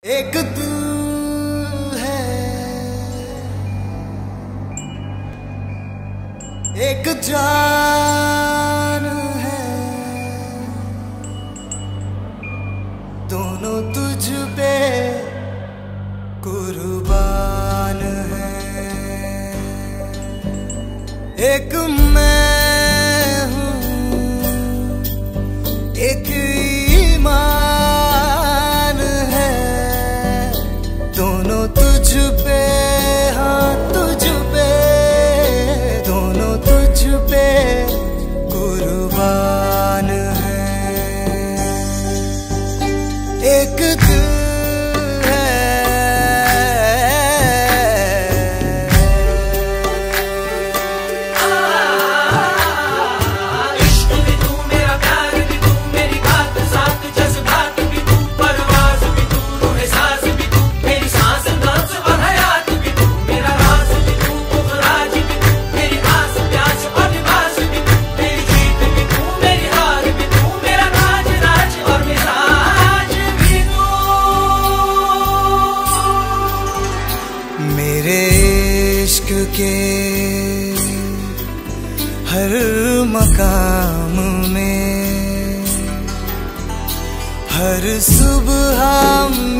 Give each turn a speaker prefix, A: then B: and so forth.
A: एक तू है, एक जान है, दोनों तुझ पे कुर्बान है। एक मैं हूँ, एक ईमान है, दोनों तुझ पे, हाँ तुझ पे, दोनों तुझ पे कुर्बान है। एक दिल के हर मकाम में, हर सुबह